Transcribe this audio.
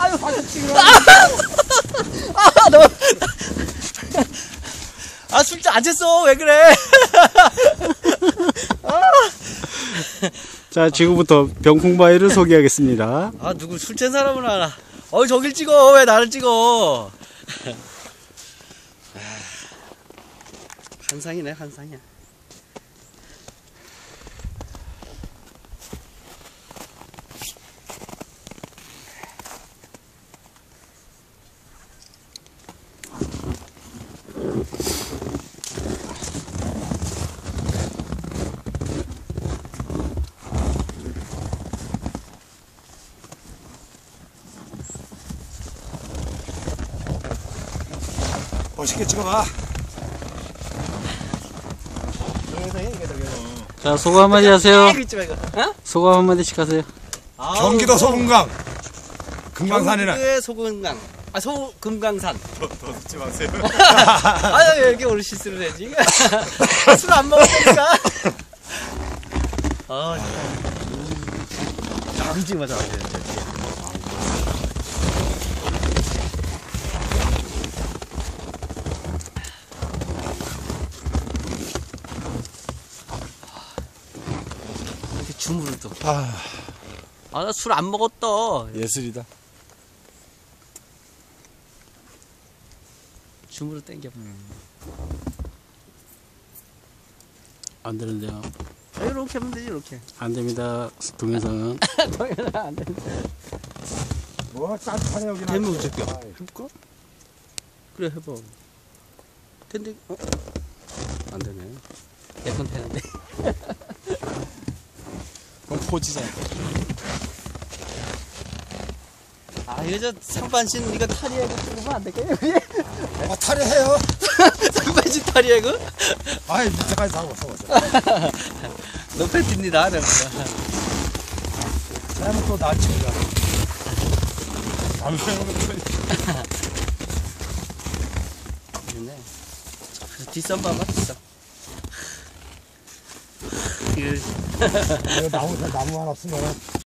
아유, 너. 아, 술잔 안 챘어. 왜 그래? 자, 지금부터 병풍바위를 소개하겠습니다. 아, 누구 술 챈 사람은 알아. 저길 찍어. 왜 나를 찍어? 한상이네, 한상이야. 멋있게 찍어봐. 자, 소감 한마디 하세요. 어? 소감 한마디씩 하세요. 경기도 소금강. 금강산이라. 경기도의 소금강. 아, 금강산. 더 듣지 마세요. 아, 왜 이렇게 오늘 실수를 해지? 술 안 먹었으니까. 아, 진짜. 맞아. 주물을 또. 나 술 안 먹었다. 예술이다. 주물을 땡겨. 안 되는데요. 이렇게 하면 되지, 이렇게. 안 됩니다. 동영상은. 당연히 안 돼. 뭐 짠하네 여기. 되면 어쩔게. 해볼까? 그래, 해봐. 근데, 안 되네. 내 건 되는데. 그럼 포지잖아. 아, 이거 저 상반신 이거 탈의해고 찍으면 안 될까요? 탈의해요. 상반신 탈의해고? 아이 밑에까지 다 왔어. 너 팬티입니다. 잘못 또 나치니까. 담배는 좋네. 뒷선 봐봐, 뒷선. 나무 하나 쓰면